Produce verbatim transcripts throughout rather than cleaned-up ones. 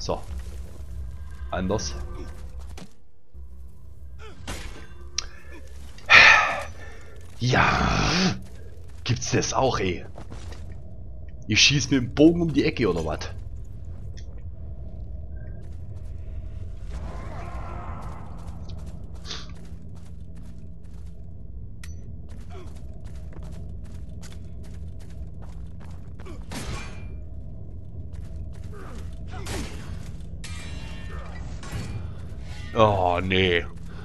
So. Anders. Ja. Gibt's das auch, ey? Ich schieß mit dem Bogen um die Ecke oder was? Oh, nee.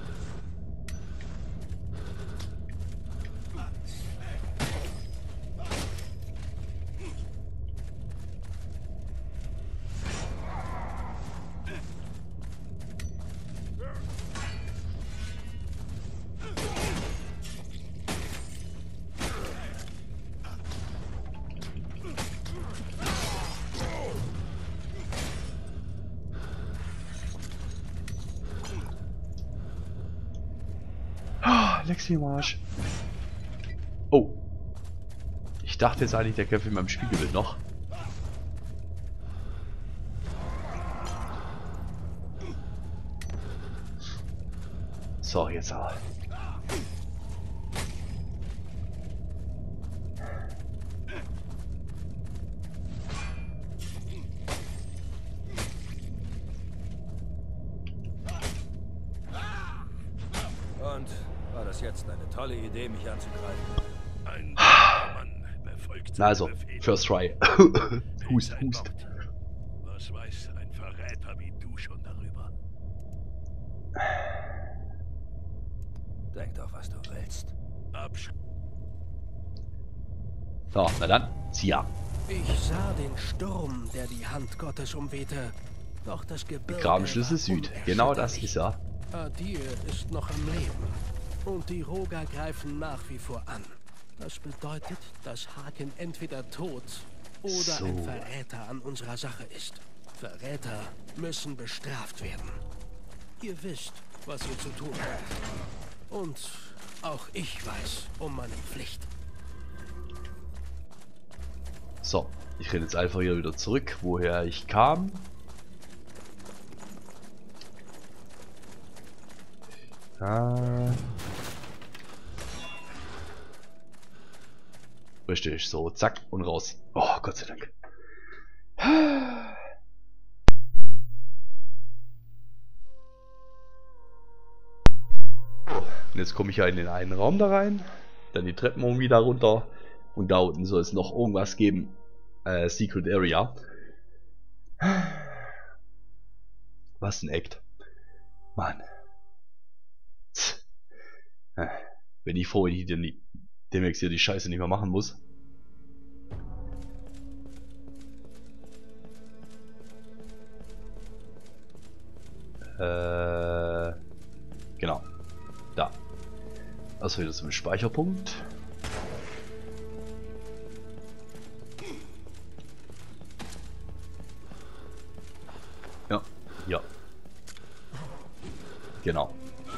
Lexi Marsch. Oh. Ich dachte jetzt eigentlich, der kämpft in meinem Spiegelbild noch. So, jetzt aber. Und war das jetzt eine tolle Idee, mich anzugreifen? Ein Mann befolgt Na also, Befehle. first try. Hust, Ein hust. Wort. Was weiß ein Verräter wie du schon darüber? Denk doch, was du willst. Absch So, na dann, zieh ab. Ich sah den Sturm, der die Hand Gottes umwehte. Doch das Gebirge Grabenschlüssel war Süd. Genau das unerschütterlich. ist er. Adir ist noch am Leben. Und die Roga greifen nach wie vor an. Das bedeutet, dass Haken entweder tot oder So. ein Verräter an unserer Sache ist. Verräter müssen bestraft werden. Ihr wisst, was ihr zu tun habt. Und auch ich weiß um meine Pflicht. So, ich renne jetzt einfach hier wieder zurück, woher ich kam. Ah. Richtig, so, zack und raus. Oh, Gott sei Dank. Und jetzt komme ich ja in den einen Raum da rein, dann die Treppen irgendwie da runter und da unten soll es noch irgendwas geben. Äh, Secret Area. Was ein Act. Mann. Bin ich froh, wenn ich den, demnächst hier die Scheiße nicht mehr machen muss. Äh, genau. Da. Also wieder zum Speicherpunkt. Ja, ja. Genau.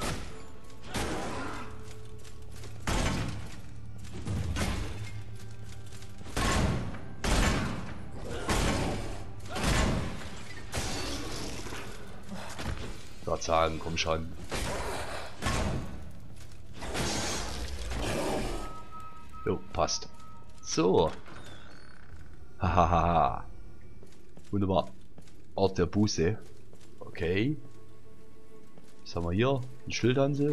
Gott sagen, komm schon. Jo, passt. So. Hahaha. Wunderbar. Ort der Buße. Okay. Was haben wir hier? Ein Schildhanse.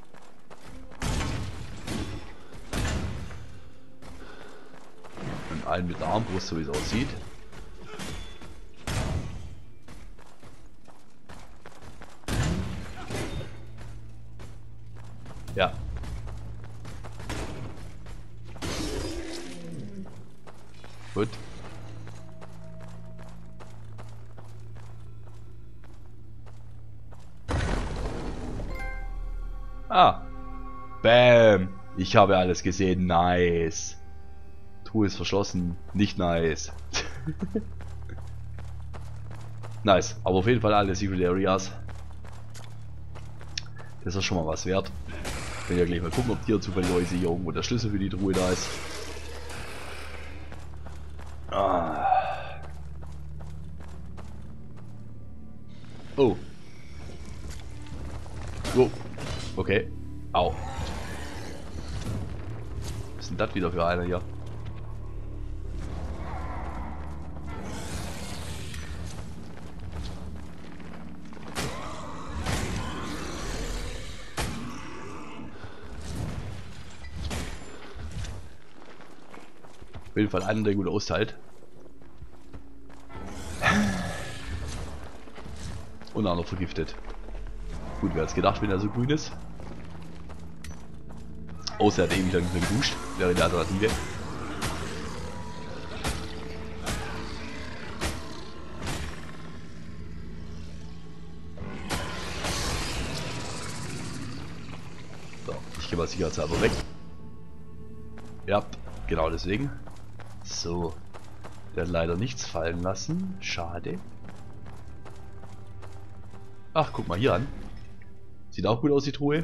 Und einen mit der Armbrust, so wie es aussieht. Ja. Gut. Ah. Bam. Ich habe alles gesehen. Nice. Truhe ist verschlossen. Nicht nice. Nice. Aber auf jeden Fall alle Secret Areas. Das ist schon mal was wert. Ich will ja gleich mal gucken, ob hier zufällig hier irgendwo der Schlüssel für die Truhe da ist. Ah. Oh. Wow. Okay. Au. Was ist denn das wieder für einer hier? Auf jeden Fall einer, der gut austeilt. Und auch noch vergiftet. Gut, wer hat's gedacht, wenn er so grün ist? Außer er hat ewig lang nicht mehr geduscht. Wäre die Alternative. So, ich gehe mal sicherheitshalber weg. Ja, genau deswegen. So. Der hat leider nichts fallen lassen. Schade. Ach, guck mal hier an. Sieht auch gut aus, die Truhe.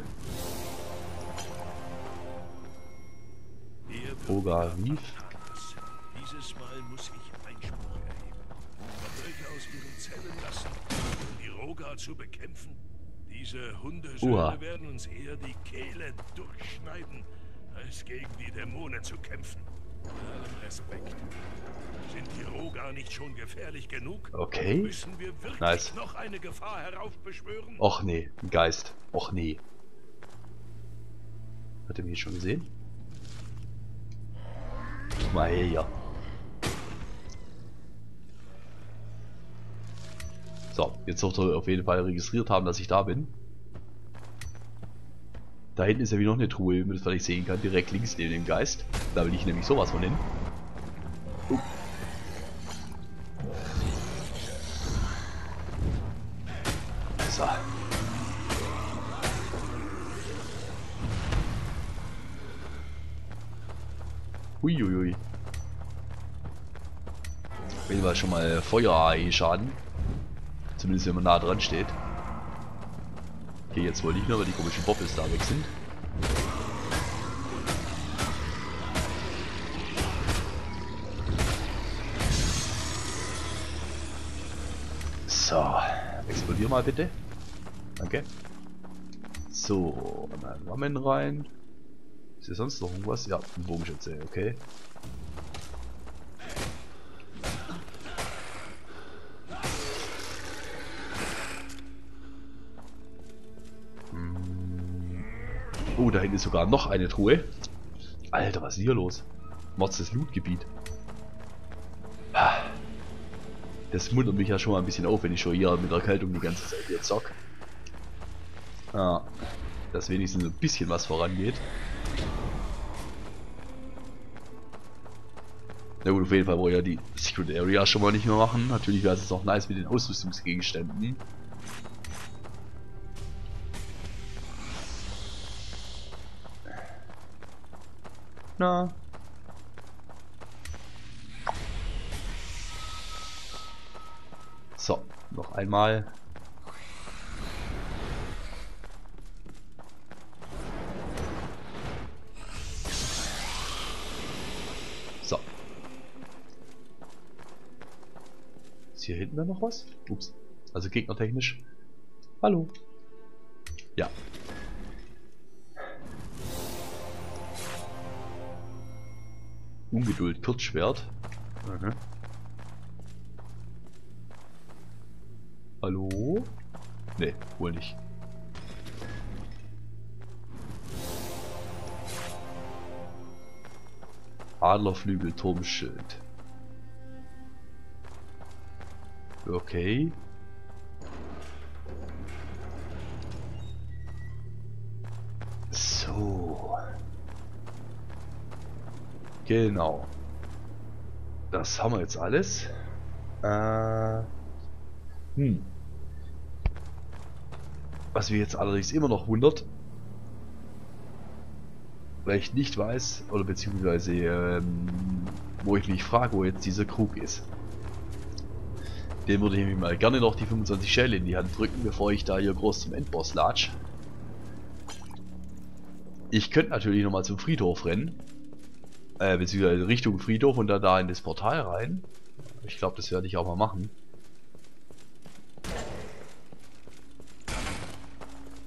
Oga Reef. Dieses Mal muss ich Einspruch erheben. Verbrecher aus ihren Zellen lassen, um die Roga zu bekämpfen. Diese Hundesöhne werden uns eher die Kehle durchschneiden, als gegen die Dämonen zu kämpfen. Bei allem Respekt. Sind die Roga nicht schon gefährlich genug? Okay. Müssen wir wirklich Nice. noch eine Gefahr heraufbeschwören? Och nee, ein Geist. Och nee. Hat er mich schon gesehen? Guck mal her hier. So, jetzt sollte er auf jeden Fall registriert haben, dass ich da bin. Da hinten ist ja wie noch eine Truhe, wie man das vielleicht sehen kann, direkt links neben dem Geist. Da will ich nämlich sowas von hin. Uh. So. Uiuiui. Auf jeden Fall schon mal Feuer-A E-Schaden. Zumindest wenn man nah dran steht. Okay, jetzt wollte ich nur, weil die komischen Boppels da weg sind. So, explodier mal bitte. Danke. So, dann Ramen rein. Ist hier sonst noch irgendwas? Ja, ein Bogenschütze, okay. Oh, da hinten ist sogar noch eine Truhe. Alter, was ist hier los? Mords Lootgebiet. Das muntert mich ja schon mal ein bisschen auf, wenn ich schon hier mit Erkältung die ganze Zeit hier zock. Ja, dass wenigstens ein bisschen was vorangeht. Na gut, auf jeden Fall wollen wir ja die Secret Area schon mal nicht mehr machen. Natürlich wäre es auch nice mit den Ausrüstungsgegenständen. Na. So, noch einmal. So. Ist hier hinten dann noch was? Ups. Also gegnertechnisch. Hallo. Ja. Ungeduld, Kurzschwert. Mhm. Hallo? Ne, wohl nicht. Adlerflügel, Turmschild. Okay. So. Genau. Das haben wir jetzt alles. Äh, hm. Was mir jetzt allerdings immer noch wundert, weil ich nicht weiß, oder beziehungsweise ähm, wo ich mich frage, wo jetzt dieser Krug ist. Den würde ich mir mal gerne noch die fünfundzwanzig Schäle in die Hand drücken, bevor ich da hier groß zum Endboss latsch. Ich könnte natürlich nochmal zum Friedhof rennen. Äh, beziehungsweise Richtung Friedhof und dann da in das Portal rein. Ich glaube, das werde ich auch mal machen.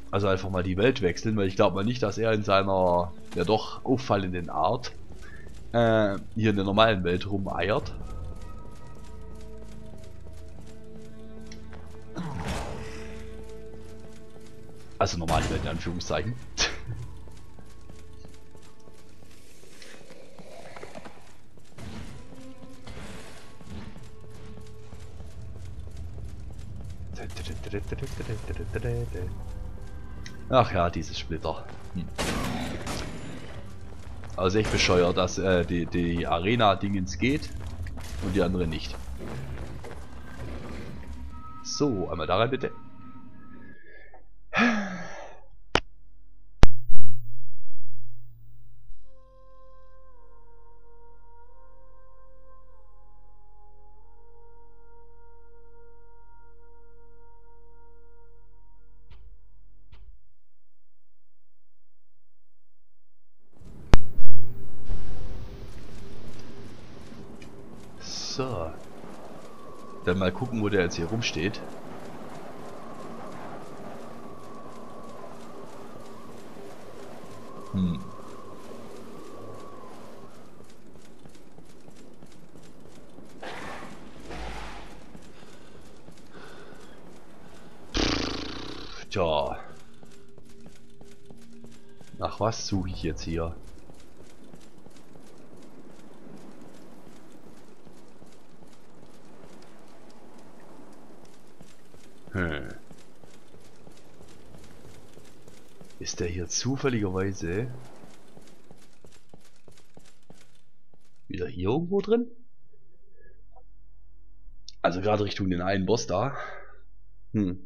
Also einfach mal die Welt wechseln, weil ich glaube mal nicht, dass er in seiner ja doch auffallenden Art äh, hier in der normalen Welt rumeiert. Also normale Welt in Anführungszeichen. Ach ja, diese Splitter. Hm. Also echt bescheuert, dass äh, die, die Arena-Dingens geht und die andere nicht. So, einmal da rein bitte. So. Dann mal gucken, wo der jetzt hier rumsteht. Hm. Tja. Nach was suche ich jetzt hier? Hm. Ist der hier zufälligerweise wieder hier irgendwo drin? Also gerade Richtung den einen Boss da. Hm.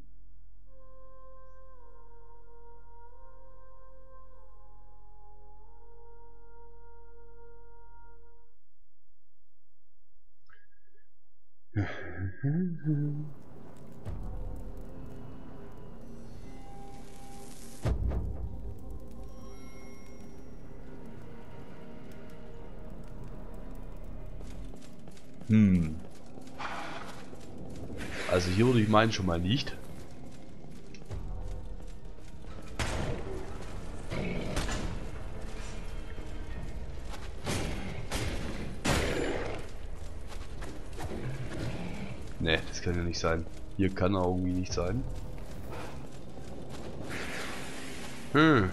Hm. Also hier würde ich meinen schon mal nicht. Ne, das kann ja nicht sein. Hier kann er irgendwie nicht sein. Hm.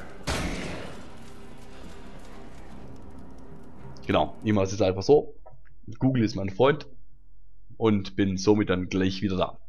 Genau, ich mache es jetzt einfach so. Google ist mein Freund und bin somit dann gleich wieder da.